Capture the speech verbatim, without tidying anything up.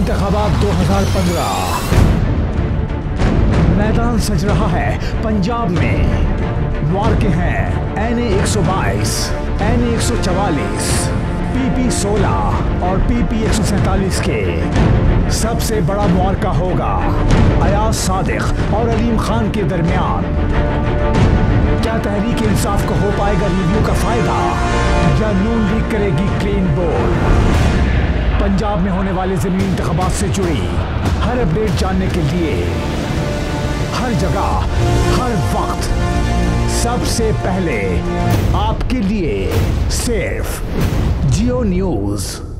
इंतखाबात दो हज़ार पंद्रह। मैदान सज रहा है पंजाब में। वार के हैं एन ए एक सौ बाईस, एन ए एक सौ चवालीस, पी पी सोलह और पी पी एक सौ सैंतालीस के। सबसे बड़ा मुआरका होगा अयाज सादिक और अलीम खान के दरमियान। क्या तहरीक इंसाफ को हो पाएगा रिव्यू का फायदा, या नून लीग करेगी क्लीन बोर्ड? पंजाब में होने वाले ज़मीनी इंतखाबात से जुड़ी हर अपडेट जानने के लिए हर जगह हर वक्त सबसे पहले आपके लिए सिर्फ जियो न्यूज़।